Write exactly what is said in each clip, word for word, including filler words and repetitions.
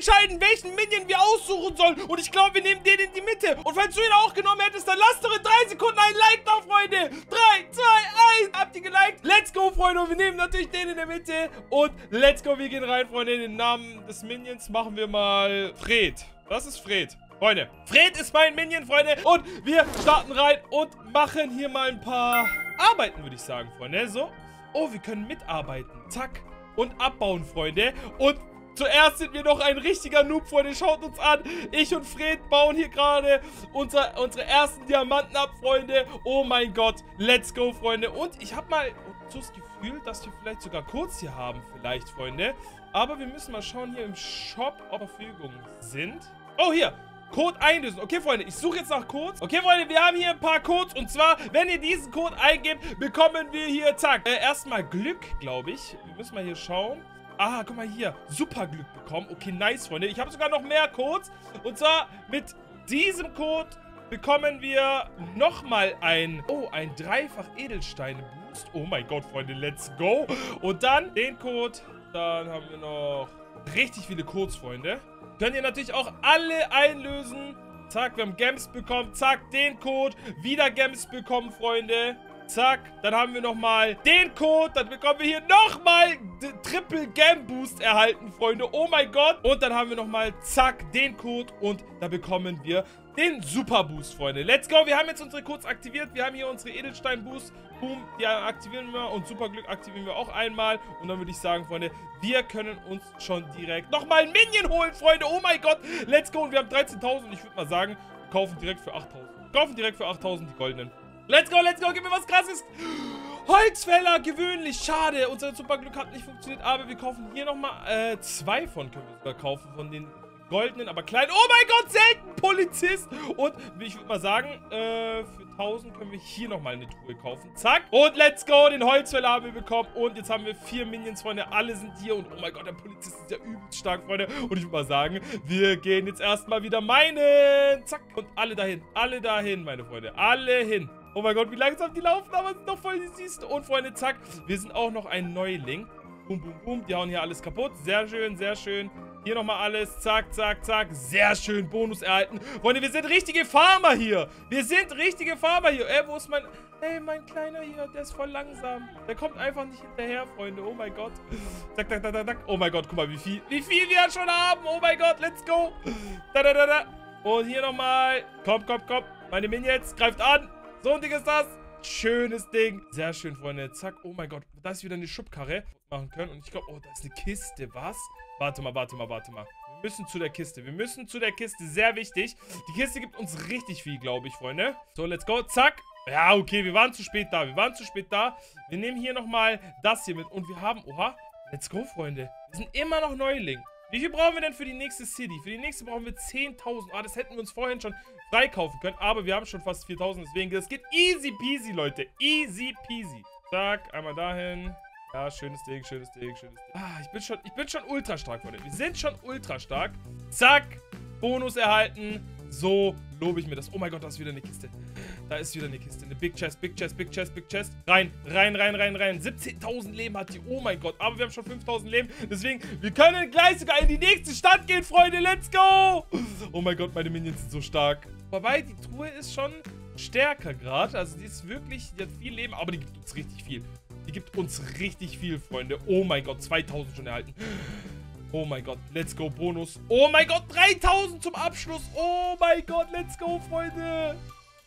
entscheiden, welchen Minion wir aussuchen sollen. Und ich glaube, wir nehmen den in die Mitte. Und falls du ihn auch genommen hättest, dann lass doch in drei Sekunden ein Like da, Freunde. drei, zwei, eins. Habt ihr geliked? Let's go, Freunde. Und wir nehmen natürlich den in der Mitte. Und let's go, wir gehen rein, Freunde. Den Namen des Minions machen wir mal Fred. Das ist Fred. Freunde, Fred ist mein Minion, Freunde. Und wir starten rein und machen hier mal ein paar Arbeiten, würde ich sagen, Freunde. So. Oh, wir können mitarbeiten. Zack. Und abbauen, Freunde. Und zuerst sind wir noch ein richtiger Noob, Freunde. Schaut uns an. Ich und Fred bauen hier gerade unser, unsere ersten Diamanten ab, Freunde. Oh mein Gott. Let's go, Freunde. Und ich habe mal so das Gefühl, dass wir vielleicht sogar Codes hier haben, vielleicht, Freunde. Aber wir müssen mal schauen hier im Shop, ob Verfügungen sind. Oh, hier. Code einlösen. Okay, Freunde, ich suche jetzt nach Codes. Okay, Freunde, wir haben hier ein paar Codes. Und zwar, wenn ihr diesen Code eingebt, bekommen wir hier, zack, äh, erstmal Glück, glaube ich. Wir müssen mal hier schauen. Ah, guck mal hier. Super Glück bekommen. Okay, nice, Freunde. Ich habe sogar noch mehr Codes. Und zwar mit diesem Code bekommen wir nochmal ein, oh, ein dreifach Edelsteine-Boost. Oh mein Gott, Freunde, let's go. Und dann den Code. Dann haben wir noch richtig viele Codes, Freunde. Könnt ihr natürlich auch alle einlösen. Zack, wir haben Gems bekommen. Zack, den Code. Wieder Gems bekommen, Freunde. Zack, dann haben wir nochmal den Code. Dann bekommen wir hier nochmal Triple Gem Boost erhalten, Freunde. Oh mein Gott. Und dann haben wir nochmal, zack, den Code. Und da bekommen wir den Super Boost, Freunde. Let's go. Wir haben jetzt unsere Codes aktiviert. Wir haben hier unsere Edelstein Boost. Boom, die aktivieren wir. Und Super Glück aktivieren wir auch einmal. Und dann würde ich sagen, Freunde, wir können uns schon direkt nochmal ein Minion holen, Freunde. Oh mein Gott. Let's go. Und wir haben dreizehntausend. Ich würde mal sagen, wir kaufen direkt für achttausend. Wir kaufen direkt für achttausend die goldenen. Let's go, let's go. Gib mir was Krasses. Holzfäller, gewöhnlich. Schade. Unser Superglück hat nicht funktioniert. Aber wir kaufen hier nochmal äh, zwei von. Können wir sogar kaufen von den goldenen, aber kleinen. Oh mein Gott, selten Polizist. Und ich würde mal sagen, äh, für tausend können wir hier nochmal eine Truhe kaufen. Zack. Und let's go. Den Holzfäller haben wir bekommen. Und jetzt haben wir vier Minions, Freunde. Alle sind hier. Und oh mein Gott, der Polizist ist ja übelst stark, Freunde. Und ich würde mal sagen, wir gehen jetzt erstmal wieder meinen. Zack. Und alle dahin. Alle dahin, meine Freunde. Alle hin. Oh mein Gott, wie langsam die laufen, aber sind noch voll die Süßen. Und Freunde, zack, wir sind auch noch ein Neuling. Boom, boom, boom. Die hauen hier alles kaputt. Sehr schön, sehr schön. Hier nochmal alles. Zack, zack, zack. Sehr schön. Bonus erhalten. Freunde, wir sind richtige Farmer hier. Wir sind richtige Farmer hier. Ey, wo ist mein... Ey, mein Kleiner hier, der ist voll langsam. Der kommt einfach nicht hinterher, Freunde. Oh mein Gott. Zack, zack, zack, zack, zack. Oh mein Gott, guck mal, wie viel, wie viel wir schon haben. Oh mein Gott, let's go. Da, da, da, da. Und hier nochmal. Komm, komm, komm. Meine Minions, greift an. So ein Ding ist das. Schönes Ding. Sehr schön, Freunde. Zack. Oh mein Gott. Da ist wieder eine Schubkarre. Machen können. Und ich glaube, oh, da ist eine Kiste. Was? Warte mal, warte mal, warte mal. Wir müssen zu der Kiste. Wir müssen zu der Kiste. Sehr wichtig. Die Kiste gibt uns richtig viel, glaube ich, Freunde. So, let's go. Zack. Ja, okay. Wir waren zu spät da. Wir waren zu spät da. Wir nehmen hier nochmal das hier mit. Und wir haben... Oha. Let's go, Freunde. Wir sind immer noch Neuling. Wie viel brauchen wir denn für die nächste City? Für die nächste brauchen wir zehntausend. Ah, das hätten wir uns vorhin schon freikaufen können. Aber wir haben schon fast viertausend. Deswegen, das geht easy peasy, Leute. Easy peasy. Zack, einmal dahin. Ja, schönes Ding, schönes Ding, schönes Ding. Ah, ich bin schon, ich bin schon ultra stark, Freunde. Wir sind schon ultra stark. Zack, Bonus erhalten. So lobe ich mir das. Oh mein Gott, da ist wieder eine Kiste. Da ist wieder eine Kiste. Eine Big Chest, Big Chest, Big Chest, Big Chest. Rein, rein, rein, rein, rein. siebzehntausend Leben hat die. Oh mein Gott. Aber wir haben schon fünftausend Leben. Deswegen, wir können gleich sogar in die nächste Stadt gehen, Freunde. Let's go. Oh mein Gott, meine Minions sind so stark. Wobei, die Truhe ist schon stärker gerade. Also die ist wirklich, die hat viel Leben, aber die gibt uns richtig viel. Die gibt uns richtig viel, Freunde. Oh mein Gott, zweitausend schon erhalten. Oh mein Gott, let's go, Bonus. Oh mein Gott, dreitausend zum Abschluss. Oh mein Gott, let's go, Freunde.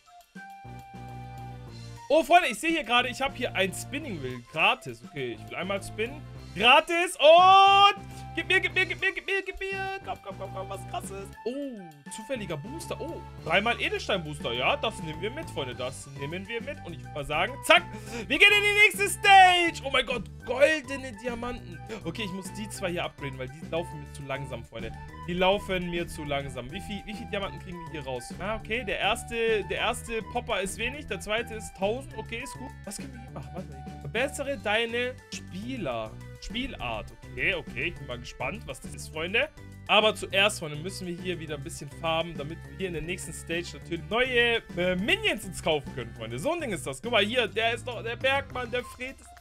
Oh, Freunde, ich sehe hier gerade, ich habe hier ein Spinning Wheel. Gratis. Okay, ich will einmal spinnen. Gratis. Und gib mir, gib mir, gib mir, gib mir, gib mir. Komm, komm, komm, komm, was krasses. Oh, zufälliger Booster. Oh, dreimal Edelstein-Booster. Ja, das nehmen wir mit, Freunde. Das nehmen wir mit. Und ich würde mal sagen, zack, wir gehen in die nächste Stage. Oh mein Gott, goldene Diamanten. Okay, ich muss die zwei hier upgraden, weil die laufen mir zu langsam, Freunde. Die laufen mir zu langsam. Wie viel, wie viel Diamanten kriegen wir hier raus? Ah, okay, der erste, der erste Popper ist wenig. Der zweite ist tausend. Okay, ist gut. Was können wir hier machen? Warte mal. Verbessere deine Spieler. Spielart. Okay, okay. Ich bin mal gespannt, was das ist, Freunde. Aber zuerst, Freunde, müssen wir hier wieder ein bisschen farben, damit wir hier in der nächsten Stage natürlich neue äh, Minions uns kaufen können, Freunde. So ein Ding ist das. Guck mal hier, der ist doch, der Bergmann, der Fred ist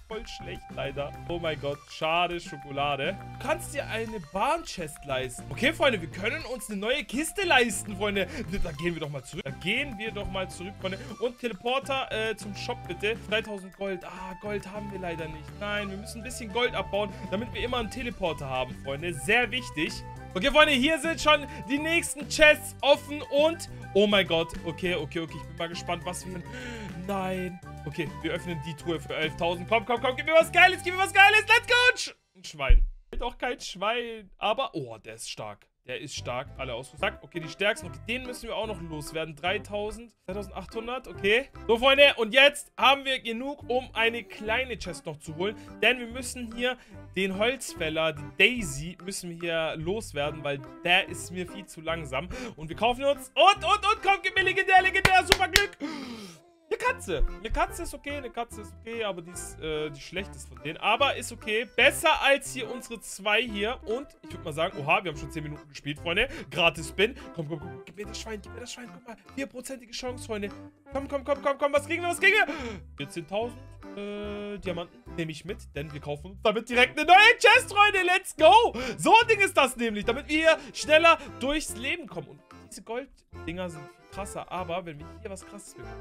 voll schlecht, leider. Oh mein Gott, schade Schokolade. Du kannst dir eine Bahn-Chest leisten. Okay, Freunde, wir können uns eine neue Kiste leisten, Freunde. Da gehen wir doch mal zurück. Da gehen wir doch mal zurück, Freunde. Und Teleporter äh, zum Shop, bitte. dreitausend Gold. Ah, Gold haben wir leider nicht. Nein, wir müssen ein bisschen Gold abbauen, damit wir immer einen Teleporter haben, Freunde. Sehr wichtig. Okay, Freunde, hier sind schon die nächsten Chests offen und... Oh mein Gott. Okay, okay, okay. Ich bin mal gespannt, was wir... Nein. Okay, wir öffnen die Truhe für elftausend. Komm, komm, komm. Gib mir was Geiles. Gib mir was Geiles. Let's go. Ein Schwein. Doch kein Schwein. Aber... Oh, der ist stark. Der ist stark. Alle ausgerüstet. Okay, die stärksten. Okay, den müssen wir auch noch loswerden. dreitausend. zweitausendachthundert. Okay. So, Freunde. Und jetzt haben wir genug, um eine kleine Chest noch zu holen. Denn wir müssen hier den Holzfäller, die Daisy, müssen wir hier loswerden, weil der ist mir viel zu langsam. Und wir kaufen uns... Und, und, und. Komm, gib mir legendär, legendär. Super Glück. Eine Katze. Eine Katze ist okay, eine Katze ist okay, aber die ist äh, die schlechteste von denen. Aber ist okay. Besser als hier unsere zwei hier. Und ich würde mal sagen, oha, wir haben schon zehn Minuten gespielt, Freunde. Gratis Spin. Komm, komm, komm, gib mir das Schwein, gib mir das Schwein. Guck mal, vierprozentige Chance, Freunde. Komm, komm, komm, komm, komm. Was kriegen wir, was kriegen wir? vierzehntausend äh, Diamanten nehme ich mit, denn wir kaufen uns damit direkt eine neue Chest, Freunde. Let's go. So ein Ding ist das nämlich, damit wir hier schneller durchs Leben kommen. Und diese Golddinger sind viel krasser, aber wenn wir hier was Krasses bekommen.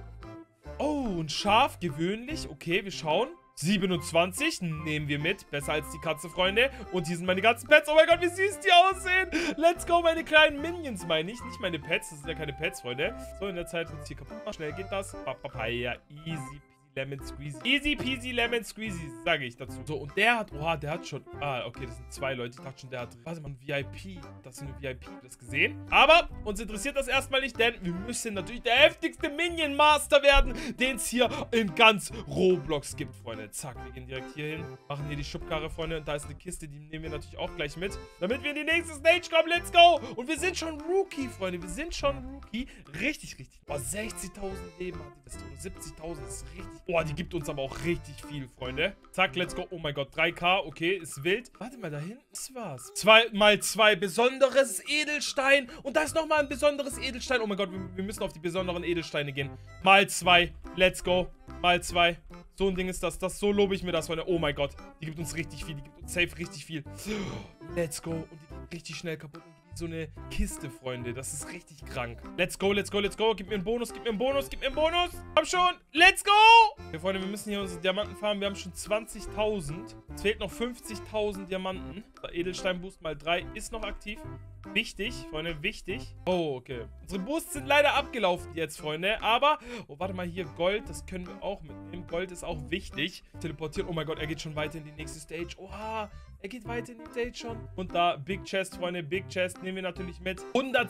Oh, ein Schaf, gewöhnlich. Okay, wir schauen. siebenundzwanzig nehmen wir mit. Besser als die Katze, Freunde. Und hier sind meine ganzen Pets. Oh mein Gott, wie süß die aussehen. Let's go, meine kleinen Minions, meine ich. Nicht meine Pets, das sind ja keine Pets, Freunde. So, in der Zeit uns hier kaputt machen. Schnell geht das. Papaya, easy Lemon Squeezy. Easy peasy Lemon Squeezy, sage ich dazu. So, und der hat, oha, der hat schon, ah, okay, das sind zwei Leute. Ich dachte schon, der hat, warte mal, ein V I P. Das ist eine V I P, das gesehen. Aber uns interessiert das erstmal nicht, denn wir müssen natürlich der heftigste Minion Master werden, den es hier in ganz Roblox gibt, Freunde. Zack, wir gehen direkt hier hin, machen hier die Schubkarre, Freunde. Und da ist eine Kiste, die nehmen wir natürlich auch gleich mit, damit wir in die nächste Stage kommen. Let's go! Und wir sind schon Rookie, Freunde. Wir sind schon Rookie. Richtig, richtig. Boah, sechzigtausend Leben hat die das, oder siebzigtausend, das ist richtig. Boah, die gibt uns aber auch richtig viel, Freunde. Zack, let's go. Oh mein Gott, drei K, okay, ist wild. Warte mal, da hinten ist was. Zwei mal zwei, besonderes Edelstein. Und da ist nochmal ein besonderes Edelstein. Oh mein Gott, wir, wir müssen auf die besonderen Edelsteine gehen. Mal zwei, let's go. Mal zwei. So ein Ding ist das. Das, so lobe ich mir das, Freunde. Oh mein Gott, die gibt uns richtig viel. Die gibt uns safe richtig viel. Let's go. Und die geht richtig schnell kaputt. So eine Kiste, Freunde. Das ist richtig krank. Let's go, let's go, let's go. Gib mir einen Bonus, gib mir einen Bonus, gib mir einen Bonus. Komm schon. Let's go. Okay, Freunde, wir müssen hier unsere Diamanten farmen. Wir haben schon zwanzigtausend. Es fehlt noch fünfzigtausend Diamanten. Der Edelstein-Boost mal drei ist noch aktiv. Wichtig, Freunde, wichtig. Oh, okay. Unsere Boosts sind leider abgelaufen jetzt, Freunde. Aber, oh, warte mal, hier Gold, das können wir auch mitnehmen. Gold ist auch wichtig. Teleportieren. Oh mein Gott, er geht schon weiter in die nächste Stage. Oha, er geht weiter in die Stage schon. Und da, Big Chest, Freunde, Big Chest nehmen wir natürlich mit.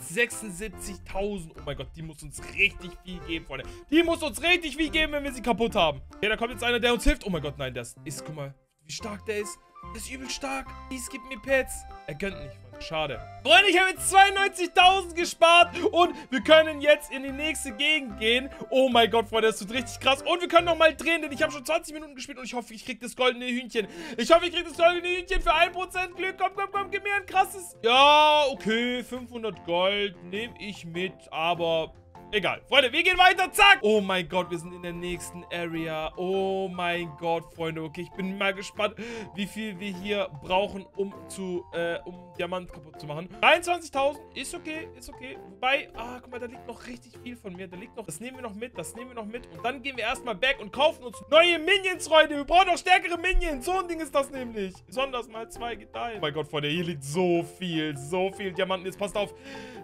hundertsechsundsiebzigtausend. Oh mein Gott, die muss uns richtig viel geben, Freunde. Die muss uns richtig viel geben, wenn wir sie kaputt haben. Okay, da kommt jetzt einer, der uns hilft. Oh mein Gott, nein, das ist, guck mal, wie stark der ist. Der ist übel stark. Please, gib mir Pets. Er gönnt nicht, Freunde. Schade. Freunde, ich habe jetzt zweiundneunzigtausend gespart und wir können jetzt in die nächste Gegend gehen. Oh mein Gott, Freunde, das wird richtig krass. Und wir können nochmal drehen, denn ich habe schon zwanzig Minuten gespielt und ich hoffe, ich kriege das goldene Hühnchen. Ich hoffe, ich kriege das goldene Hühnchen für ein Prozent Glück. Komm, komm, komm, gib mir ein krasses. Ja, okay, fünfhundert Gold nehme ich mit, aber... Egal. Freunde, wir gehen weiter. Zack. Oh mein Gott, wir sind in der nächsten Area. Oh mein Gott, Freunde. Okay, ich bin mal gespannt, wie viel wir hier brauchen, um zu, äh, um Diamant kaputt zu machen. dreiundzwanzigtausend. Ist okay, ist okay. Wobei, ah, guck mal, da liegt noch richtig viel von mir. Da liegt noch, das nehmen wir noch mit, das nehmen wir noch mit. Und dann gehen wir erstmal back und kaufen uns neue Minions, Freunde. Wir brauchen noch stärkere Minions. So ein Ding ist das nämlich. Besonders mal zwei geteilt. Oh mein Gott, Freunde, hier liegt so viel, so viel Diamanten. Jetzt passt auf.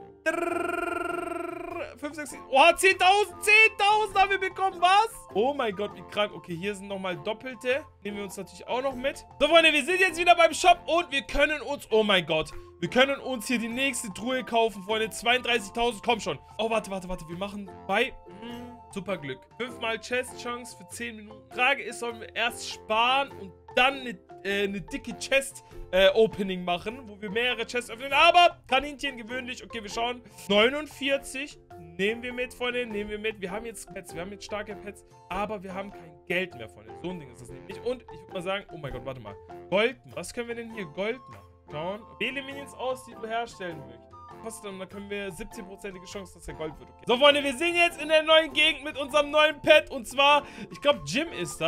fünf, sechs, oh, zehntausend, zehntausend haben wir bekommen, was? Oh mein Gott, wie krank. Okay, hier sind nochmal Doppelte. Nehmen wir uns natürlich auch noch mit. So, Freunde, wir sind jetzt wieder beim Shop und wir können uns, oh mein Gott, wir können uns hier die nächste Truhe kaufen, Freunde. zweiunddreißigtausend, komm schon. Oh, warte, warte, warte, wir machen bei... Hm, super Glück. Fünfmal Chest-Chance für zehn Minuten. Frage ist, sollen wir erst sparen und dann eine, äh, eine dicke Chest-Opening äh, machen, wo wir mehrere Chests öffnen. Aber Kaninchen gewöhnlich. Okay, wir schauen. neunundvierzig nehmen wir mit, Freunde. Nehmen wir mit. Wir haben jetzt Pets. Wir haben jetzt starke Pets. Aber wir haben kein Geld mehr, Freunde. So ein Ding ist das nämlich. Und ich würde mal sagen, oh mein Gott, warte mal. Gold. Was können wir denn hier Gold machen? Schauen. Wähle Minions aus, die du herstellen möchtest. Und dann können wir siebzehn-prozentige Chance, dass der Gold wird. Okay. So, Freunde, wir sind jetzt in der neuen Gegend mit unserem neuen Pet. Und zwar, ich glaube, Jim ist das.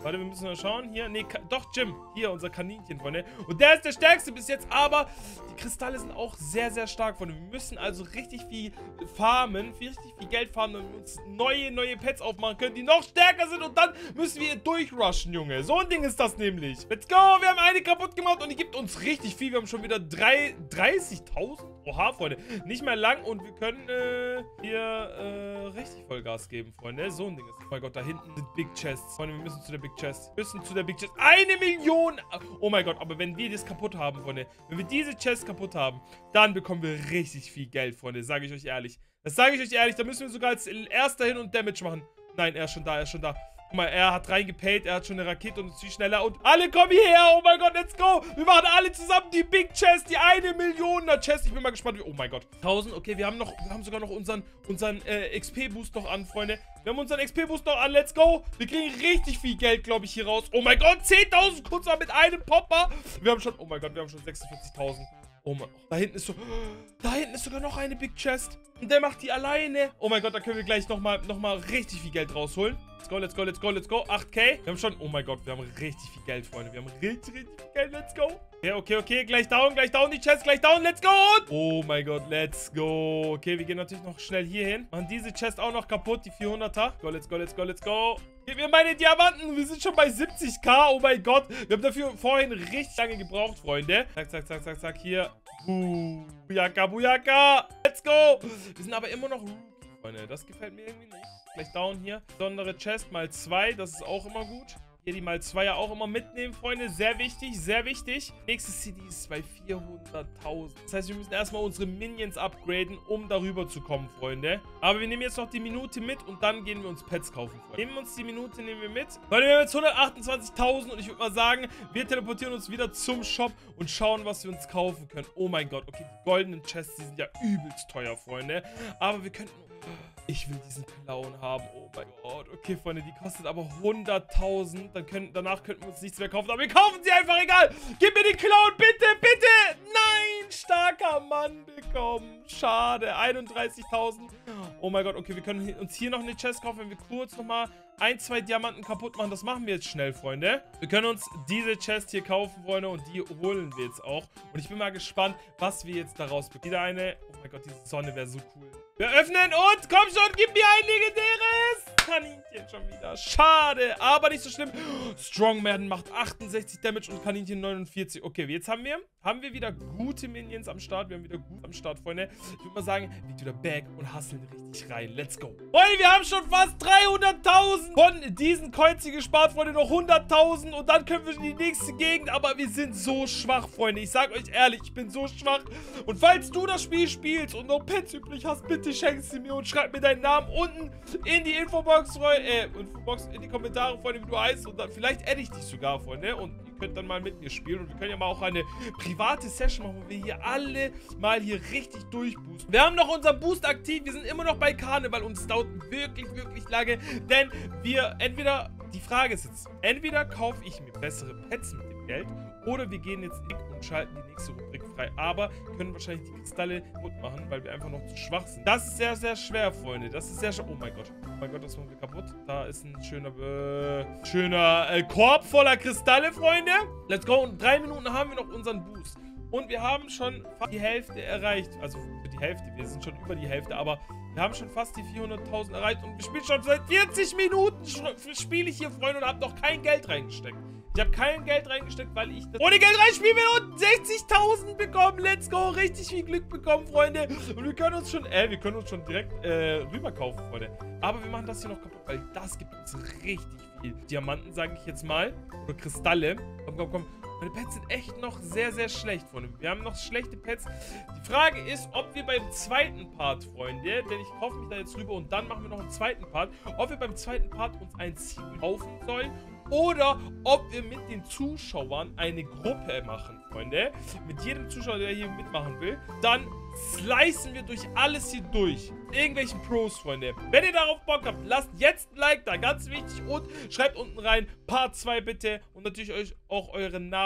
Warte, wir müssen mal schauen. Hier, nee, doch, Jim. Hier, unser Kaninchen, Freunde. Und der ist der stärkste bis jetzt, aber die Kristalle sind auch sehr, sehr stark, Freunde. Wir müssen also richtig viel farmen, viel, richtig viel Geld farmen, damit wir uns neue, neue Pets aufmachen können, die noch stärker sind. Und dann müssen wir durchrushen, Junge. So ein Ding ist das nämlich. Let's go. Wir haben eine kaputt gemacht und die gibt uns richtig viel. Wir haben schon wieder dreißigtausend. Oha, Freunde. Nicht mehr lang und wir können äh, hier äh, richtig Vollgas geben, Freunde. So ein Ding ist. Oh mein Gott, da hinten sind Big Chests. Freunde, wir müssen zu der Big Chest. Wir müssen zu der Big Chest. Eine Million. Oh mein Gott, aber wenn wir das kaputt haben, Freunde, wenn wir diese Chest kaputt haben, dann bekommen wir richtig viel Geld, Freunde. Sage ich euch ehrlich. Das sage ich euch ehrlich. Da müssen wir sogar als erster hin und Damage machen. Nein, er ist schon da, er ist schon da. Guck mal, er hat reingepayt, er hat schon eine Rakete und ist viel schneller. Und alle kommen hierher. Oh mein Gott, let's go. Wir machen alle zusammen die Big Chest, die eine Millioner Chest. Ich bin mal gespannt. Wie, oh mein Gott. tausend, okay, wir haben noch, wir haben sogar noch unseren, unseren äh, X P-Boost noch an, Freunde. Wir haben unseren X P-Boost noch an, let's go. Wir kriegen richtig viel Geld, glaube ich, hier raus. Oh mein Gott, zehntausend kurz mal mit einem Popper. Wir haben schon, oh mein Gott, wir haben schon sechsundvierzigtausend. Oh mein Gott, da hinten ist so, da hinten ist sogar noch eine Big Chest. Und der macht die alleine. Oh mein Gott, da können wir gleich nochmal noch mal richtig viel Geld rausholen. Let's go, let's go, let's go, let's go. acht K. Wir haben schon, oh mein Gott, wir haben richtig viel Geld, Freunde. Wir haben richtig, richtig viel Geld, let's go. Okay, okay, okay, gleich down, gleich down, die Chest, gleich down, let's go. Und oh mein Gott, let's go. Okay, wir gehen natürlich noch schnell hier hin. Machen diese Chest auch noch kaputt, die vierhunderter. Go, let's go, let's go, let's go. Gib mir meine Diamanten. Wir sind schon bei siebzig K. Oh mein Gott. Wir haben dafür vorhin richtig lange gebraucht, Freunde. Zack, zack, zack, zack, zack. Hier. Uh, Bujaka, Bujaka. Let's go. Wir sind aber immer noch Rookie, Freunde. Das gefällt mir irgendwie nicht. Gleich down hier. Besondere Chest mal zwei. Das ist auch immer gut. Hier die mal zwei ja auch immer mitnehmen, Freunde. Sehr wichtig, sehr wichtig. Nächstes C D ist bei vierhunderttausend. Das heißt, wir müssen erstmal unsere Minions upgraden, um darüber zu kommen, Freunde. Aber wir nehmen jetzt noch die Minute mit und dann gehen wir uns Pets kaufen, Freunde. Nehmen wir uns die Minute, nehmen wir mit. Freunde, wir haben jetzt hundertachtundzwanzigtausend und ich würde mal sagen, wir teleportieren uns wieder zum Shop und schauen, was wir uns kaufen können. Oh mein Gott, okay, die goldenen Chests, die sind ja übelst teuer, Freunde. Aber wir könnten... Ich will diesen Clown haben. Oh mein Gott. Okay, Freunde, die kostet aber hunderttausend. Dann können, danach könnten wir uns nichts mehr kaufen. Aber wir kaufen sie einfach, egal. Gib mir den Clown, bitte, bitte. Nein, starker Mann bekommen. Schade. einunddreißigtausend. Oh mein Gott. Okay, wir können uns hier noch eine Chest kaufen, wenn wir kurz nochmal ein, zwei Diamanten kaputt machen. Das machen wir jetzt schnell, Freunde. Wir können uns diese Chest hier kaufen, Freunde. Und die holen wir jetzt auch. Und ich bin mal gespannt, was wir jetzt daraus bekommen. Wieder eine... Oh mein Gott, diese Sonne wäre so cool. Wir öffnen und komm schon, gib mir ein legendäres Kaninchen schon wieder. Schade, aber nicht so schlimm. Strongman macht achtundsechzig Damage und Kaninchen neunundvierzig. Okay, jetzt haben wir, haben wir wieder gute Minions am Start. Wir haben wieder gut am Start, Freunde. Ich würde mal sagen, liegt wieder back und hustlen richtig rein. Let's go. Freunde, wir haben schon fast dreihunderttausend von diesen Coins hier gespart, Freunde. Noch hunderttausend und dann können wir in die nächste Gegend. Aber wir sind so schwach, Freunde. Ich sage euch ehrlich, ich bin so schwach. Und falls du das Spiel spielst und noch Pets übrig hast, bitte schenkst sie mir und schreib mir deinen Namen unten in die Infobox, Freunde, äh, Infobox, in die Kommentare, Freunde, wie du heißt. Und dann vielleicht adde ich dich sogar, Freunde. Und ihr könnt dann mal mit mir spielen. Und wir können ja mal auch eine private Session machen, wo wir hier alle mal hier richtig durchboosten. Wir haben noch unseren Boost aktiv. Wir sind immer noch bei Karneval und es dauert wirklich, wirklich lange. Denn wir entweder, die Frage ist jetzt, entweder kaufe ich mir bessere Pets mit dem Geld oder wir gehen jetzt in und schalten die nächste Rubrik frei. Aber können wahrscheinlich die Kristalle kaputt machen, weil wir einfach noch zu schwach sind. Das ist sehr, sehr schwer, Freunde. Das ist sehr schwer. Oh mein Gott. Oh mein Gott, das machen wir kaputt. Da ist ein schöner, äh, schöner äh, Korb voller Kristalle, Freunde. Let's go. Und drei Minuten haben wir noch unseren Boost. Und wir haben schon fast die Hälfte erreicht. Also für die Hälfte. Wir sind schon über die Hälfte, aber wir haben schon fast die vierhunderttausend erreicht. Und wir spielen schon seit vierzig Minuten. Spiele ich hier, Freunde, und habe noch kein Geld reingesteckt. Ich habe kein Geld reingesteckt, weil ich das ohne Geld reinspielen will und sechzigtausend bekommen. Let's go. Richtig viel Glück bekommen, Freunde. Und wir können uns schon, äh, wir können uns schon direkt äh, rüber kaufen, Freunde. Aber wir machen das hier noch kaputt, weil das gibt uns richtig viel Diamanten, sage ich jetzt mal. Oder Kristalle. Komm, komm, komm. Meine Pets sind echt noch sehr, sehr schlecht, Freunde. Wir haben noch schlechte Pets. Die Frage ist, ob wir beim zweiten Part, Freunde, denn ich kaufe mich da jetzt rüber und dann machen wir noch einen zweiten Part, ob wir beim zweiten Part uns ein Ziel kaufen sollen oder ob wir mit den Zuschauern eine Gruppe machen, Freunde. Mit jedem Zuschauer, der hier mitmachen will. Dann slicen wir durch alles hier durch. Irgendwelchen Pros, Freunde. Wenn ihr darauf Bock habt, lasst jetzt ein Like da, ganz wichtig. Und schreibt unten rein, Part zwei bitte. Und natürlich euch auch euren Namen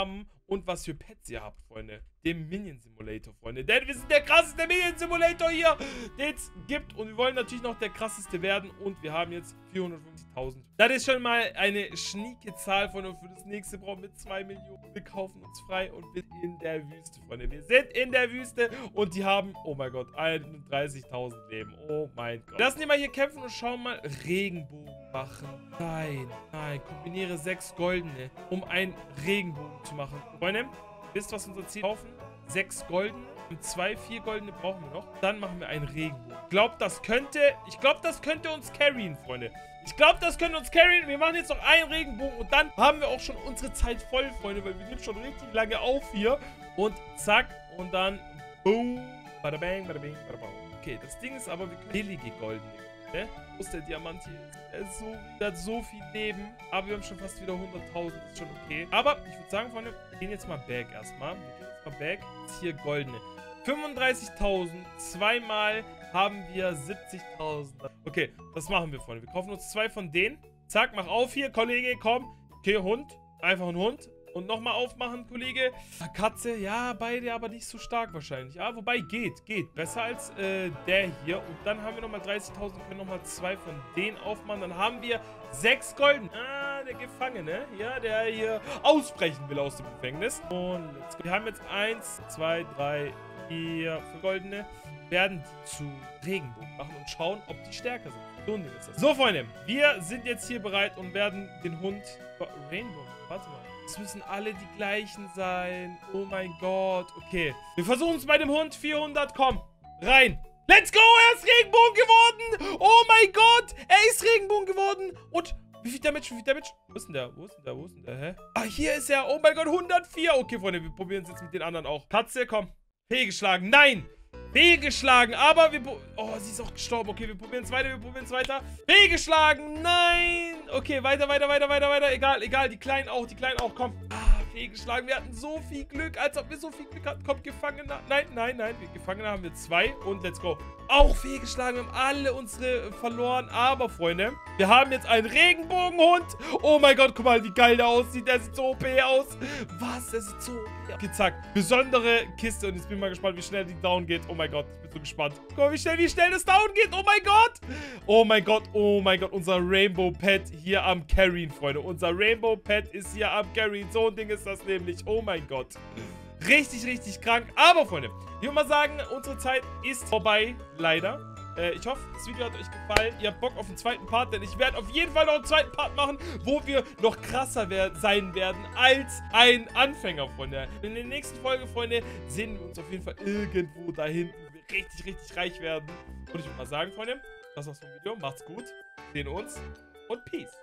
und was für Pets ihr habt, Freunde. Dem Minion Simulator, Freunde. Denn wir sind der krasseste Minion Simulator hier, den es gibt. Und wir wollen natürlich noch der krasseste werden. Und wir haben jetzt vierhundertfünfzigtausend. Das ist schon mal eine schnieke Zahl, Freunde. Und für das nächste brauchen wir zwei Millionen. Wir kaufen uns frei und wir sind in der Wüste, Freunde. Wir sind in der Wüste und die haben, oh mein Gott, einunddreißigtausend Leben. Oh mein Gott. Lassen die mal hier kämpfen und schauen mal. Regenbogen machen. Nein, nein. Kombiniere sechs goldene, um einen Regenbogen zu machen. Freunde, wisst ihr, was unser Ziel ist? Kaufen sechs goldene und zwei, vier goldene brauchen wir noch. Dann machen wir einen Regenbogen. Ich glaube, das könnte, ich glaube, das könnte uns carryen, Freunde. Ich glaube, das könnte uns carryen. Wir machen jetzt noch einen Regenbogen und dann haben wir auch schon unsere Zeit voll, Freunde, weil wir nehmen schon richtig lange auf hier. Und zack, und dann boom, bada bang, bada bing, bada bang. Okay, das Ding ist aber, wir können billige goldene. Ne? Wo ist der Diamant hier? Er ist so, der hat so viel Leben. Aber wir haben schon fast wieder hunderttausend. Das ist schon okay. Aber ich würde sagen, Freunde, wir gehen jetzt mal back erstmal. Wir gehen jetzt mal back. Jetzt hier goldene. fünfunddreißigtausend. Zweimal haben wir siebzigtausend. Okay, das machen wir, Freunde. Wir kaufen uns zwei von denen. Zack, mach auf hier, Kollege, komm. Okay, Hund. Einfach ein Hund. Und nochmal aufmachen, Kollege. Katze, ja, beide aber nicht so stark wahrscheinlich. Ja, wobei, geht, geht. Besser als äh, der hier. Und dann haben wir nochmal dreißigtausend, können nochmal zwei von denen aufmachen. Dann haben wir sechs Golden. Ah, der Gefangene. Ja, der hier ausbrechen will aus dem Gefängnis. Und let's go. Wir haben jetzt eins, zwei, drei, vier, fünf Goldene. Werden die zu Regenbogen machen und schauen, ob die stärker sind. So ein Ding ist das. So, Freunde, wir sind jetzt hier bereit und werden den Hund... Rainbow, warte mal. Es müssen alle die gleichen sein. Oh mein Gott. Okay. Wir versuchen es bei dem Hund. vierhundert. Komm. Rein. Let's go. Er ist Regenbogen geworden. Oh mein Gott. Er ist Regenbogen geworden. Und wie viel Damage? Wie viel Damage? Wo ist denn der? Wo ist denn der? Wo ist denn der? Hä? Ah, hier ist er. Oh mein Gott. hundertvier. Okay, Freunde. Wir probieren es jetzt mit den anderen auch. Katze, komm. Fehlgeschlagen. Nein. Fehlgeschlagen, aber wir... Oh, sie ist auch gestorben. Okay, wir probieren es weiter, wir probieren es weiter. Fehlgeschlagen, nein. Okay, weiter, weiter, weiter, weiter, weiter. Egal, egal, die Kleinen auch, die Kleinen auch, komm. Ah, fehlgeschlagen, wir hatten so viel Glück, als ob wir so viel Glück hatten. Kommt, Gefangener. Nein, nein, nein, wir Gefangene haben wir zwei und let's go. Auch fehlgeschlagen, wir haben alle unsere verloren, aber, Freunde, wir haben jetzt einen Regenbogenhund. Oh mein Gott, guck mal, wie geil der aussieht. Der sieht so O P aus. Was, der sieht so O P aus. Okay, zack. Besondere Kiste und jetzt bin ich mal gespannt, wie schnell die down geht. Oh mein Gott, ich bin so gespannt. Guck mal, wie schnell, wie schnell das down geht. Oh mein Gott. Oh mein Gott, oh mein Gott. Unser Rainbow Pet hier am Carryen, Freunde. Unser Rainbow Pet ist hier am Carryen. So ein Ding ist das nämlich. Oh mein Gott. Richtig, richtig krank. Aber, Freunde, ich würde mal sagen, unsere Zeit ist vorbei. Leider. Äh, ich hoffe, das Video hat euch gefallen. Ihr habt Bock auf den zweiten Part, denn ich werde auf jeden Fall noch einen zweiten Part machen, wo wir noch krasser wer sein werden als ein Anfänger, Freunde. In der nächsten Folge, Freunde, sehen wir uns auf jeden Fall irgendwo da hinten, wo wir richtig, richtig reich werden. Und ich würde mal sagen, Freunde, das war's vom Video. Macht's gut. Wir sehen uns und Peace.